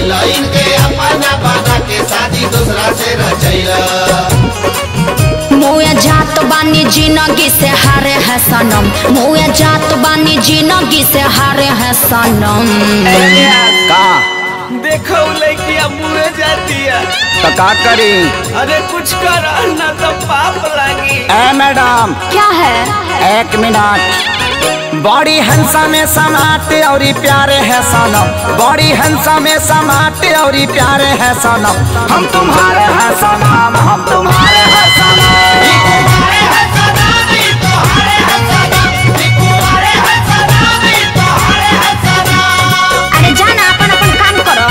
गइल इनके अपना बना के शादी दूसरा से रचैला। मुए जात बानी जिंदगी से हारे है सनम, मुए जात बानी जिंदगी से हारे है सनम। का देखो लड़कियां मुए जाती है तो का करी? अरे कुछ कर ना तो पाप लगी। ए मैडम क्या है? एक मिनट। बड़ी हंसा में समाते और प्यारे है सनम, बड़ी हंसा में समाते और प्यारे है सनम। हम तुम्हारे हैं सनम, हम तुम्हारे हैं सनम। अरे जाना अपन अपन काम करो।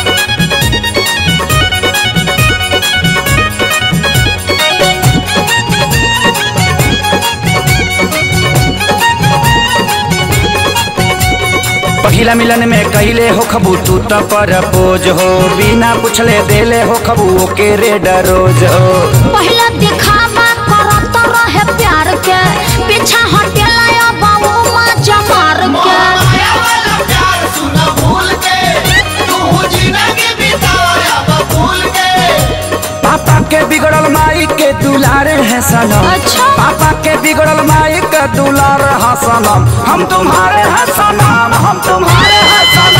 पहिला मिलन में कहले हो खबू तू तो परपोज हो, बिना पूछले देले हो खबू के रेड रोज हो। पहले दिखावा करत रहे प्यार के, पीछा हटेला बाबू माँ जमार के। पापा के बिगड़ल माई के दुलारे है सनम। अच्छा। पापा के बिगड़ल माई के दुलार है सनम। हम तुम्हारे हैं सनम, हम तुम्हारे हैं सनम।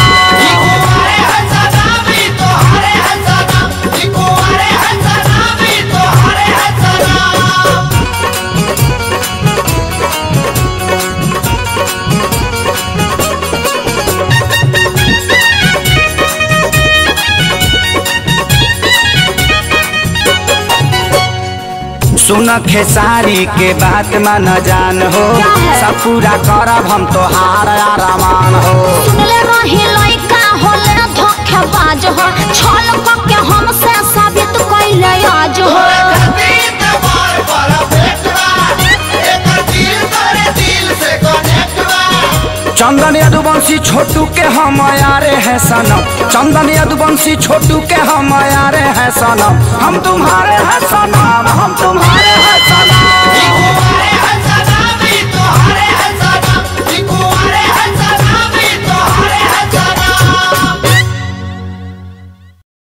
सुन खेसारी के बात मन जान हो, सब पूरा करब हम तोहार आरामान हो। सुनले रही लइका होले धोखेबाज हो, छल क के हमसे साबित कइले आज हो। चंदन यदुवंशी छोटू के हम यारे हैं सनम, चंदन यदुवंशी छोटू के हम यारे हैं सनम। हम तुम्हारे हैं सनम, हम तुम्हारे हैं सनम।